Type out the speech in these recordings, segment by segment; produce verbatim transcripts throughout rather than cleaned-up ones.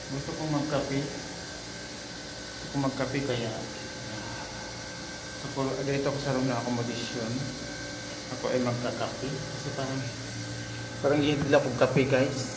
Gusto kong magkape. Gusto kong magkape kaya ako, dito ako sa room na accommodation. Ako ay magkakape. Kasi parang parang hihidla akong kape, guys.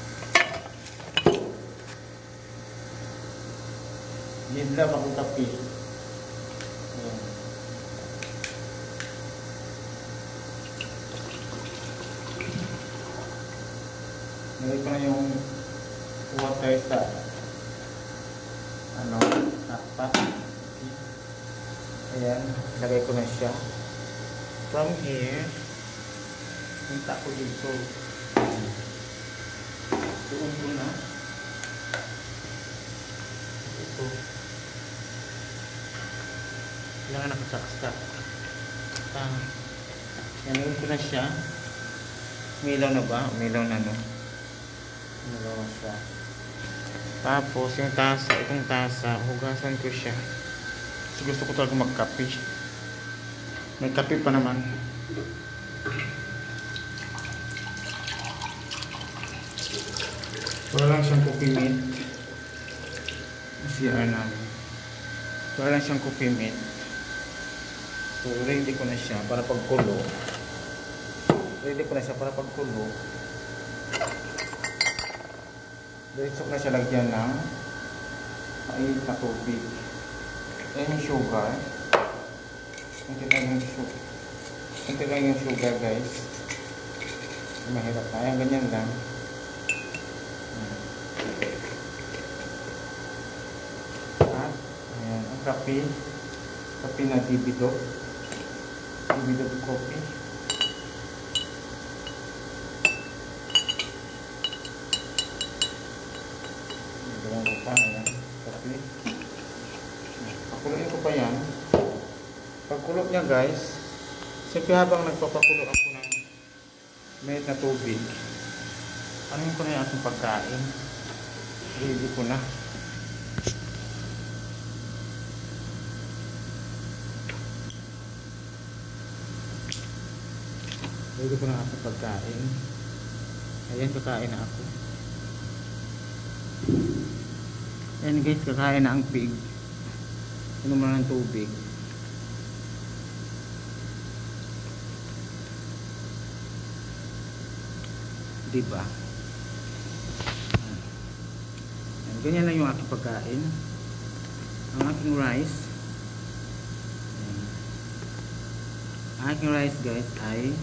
Hihidla akong kape. Ayan. Nalagay ko na yung water sa ano, takpat. Ayan, lagay ko na siya. From here, punta ko dito. Doon ko na. Ito. Kailangan nakasak-sak. Ah, yan ko na siya. Umilaw na ba? Umilaw na, no? Umilaw na siya. Tapos, yung tasa, itong tasa, hugasan ko siya. Kasi gusto ko talaga magkape. May kape pa naman. Wala lang siyang coffee mate. C R namin. Wala lang siyang coffee mate. So, ready ko na siya para pagkulo. Ready ko na siya para pagkulo. Diretso ko na siya lagyan ng mainit na tubig. Ayan yung sugar. Kunti lang yung sugar. Kunti lang yung sugar, guys. Mahirap na. Ayan, ganyan lang. At, ayan, ang kape. Kape na dibido. Dibido coffee. Gawin ko pa, ayan. Kape. Pakuluin ko pa yan. Pagkulo niya, guys, siyempre habang nagpapakulo ako ng mainit na tubig, anuin ko na yung ating pagkain. Ready ko na. Ready ko na ang ating pagkain. Ayan, kakain na ako. Ayan, guys, kakain na ang pig. Inom na ng tubig. Diba? Ayan, ganyan lang yung aking pagkain. Ang aking rice. Ayan. Ang aking rice, guys, ay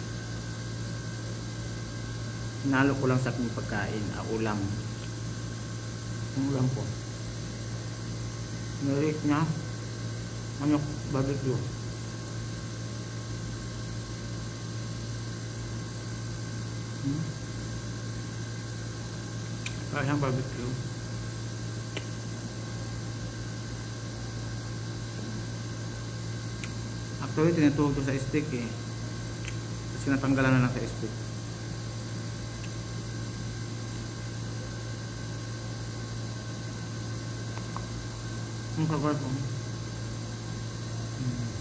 hinalo ko lang sa aking pagkain. Ah, ulam. Ang ulam po. Narik niya manok barbecue. Hmm? Kaya barbecue. Actually, tinutulog ko sa steak eh. Kasi natanggalan na lang sa steak. Ang kagat ko. Hmm.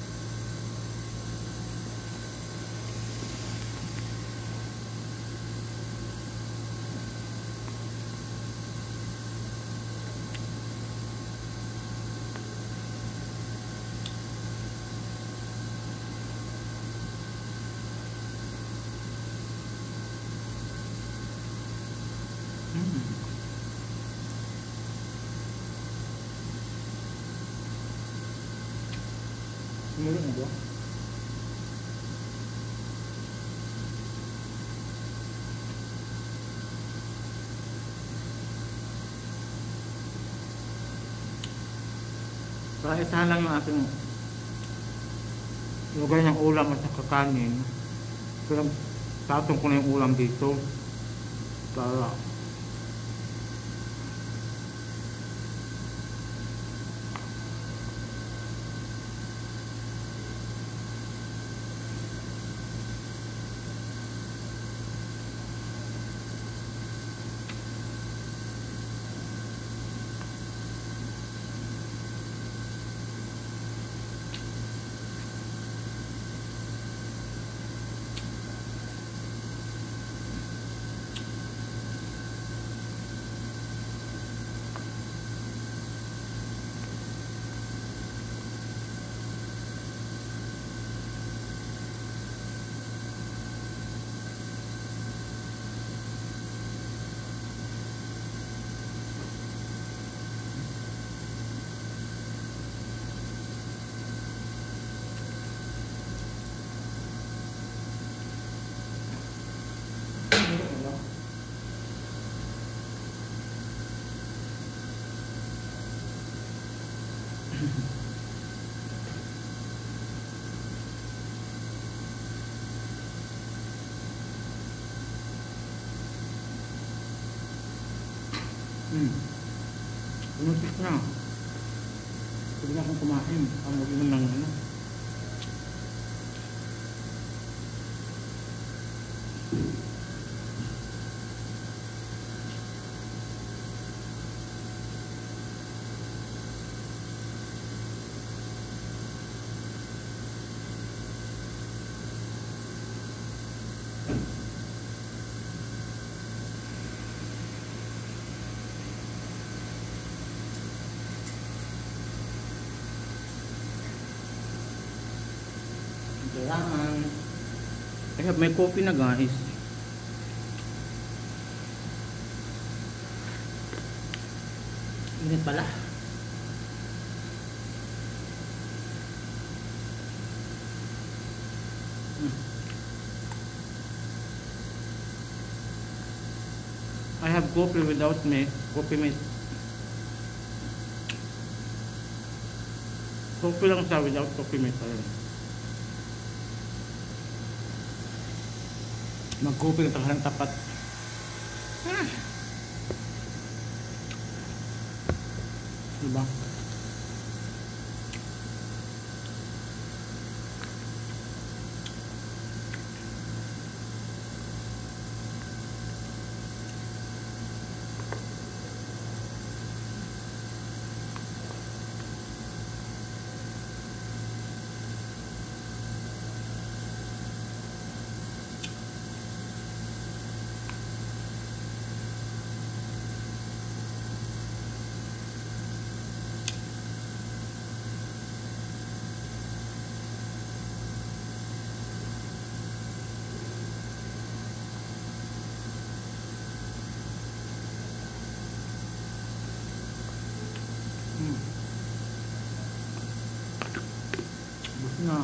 Hmm. Muli na ba? Para isahan lang yung ating lagay ng ulam at saka kanin. Pero tatong ko na yung ulam dito para Hmm. Pumusik na. Pwede na akong kumain. Ang mag-inom ng ano. Kailangan. I have my coffee na guys. Init pala. Hmm. I have coffee without milk. Coffee milk. Coffee lang siya without coffee milk. Mag-coffee ng tanghalang tapat. Ah. Diba? Hmm. Bus na.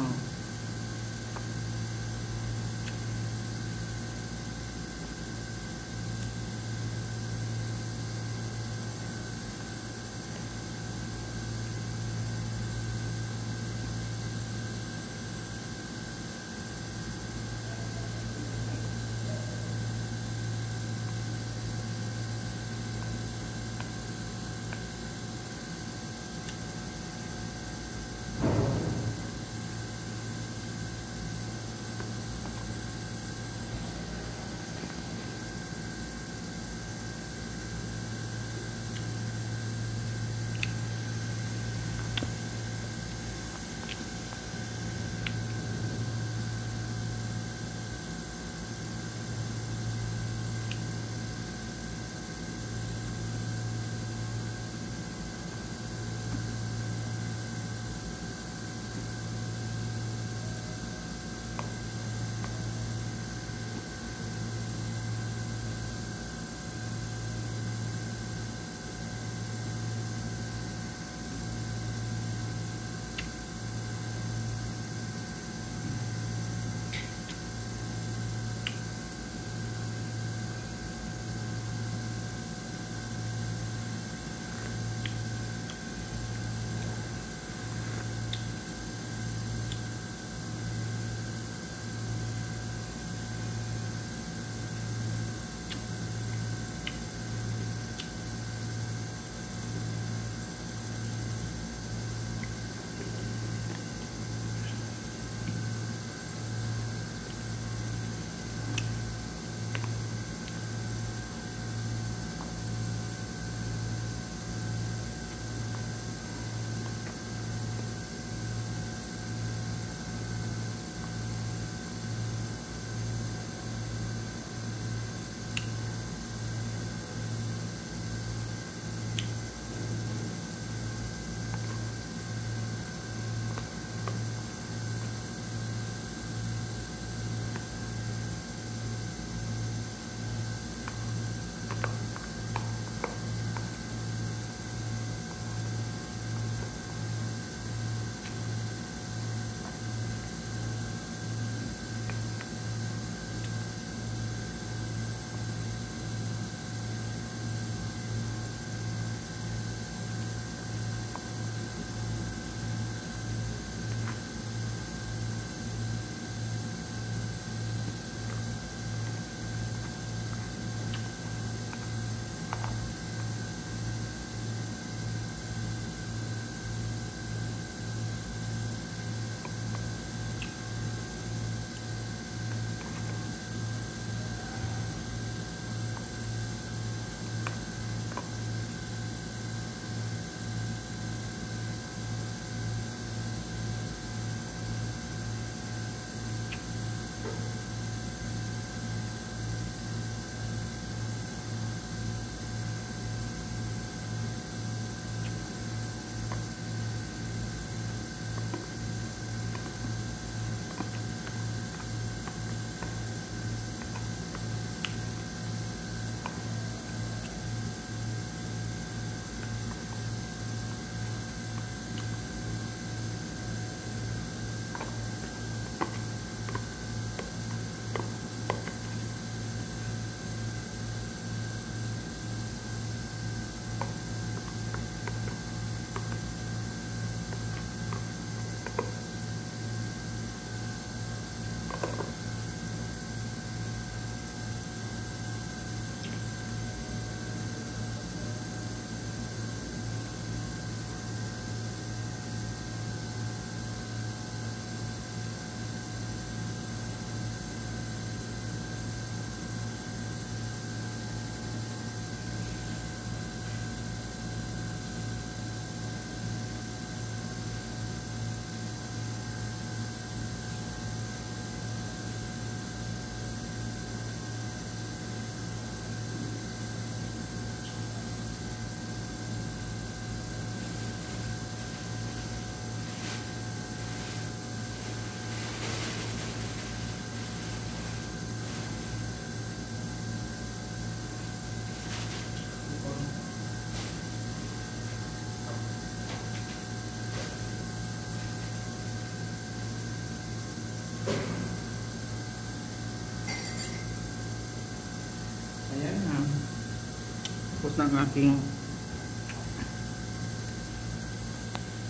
ng aking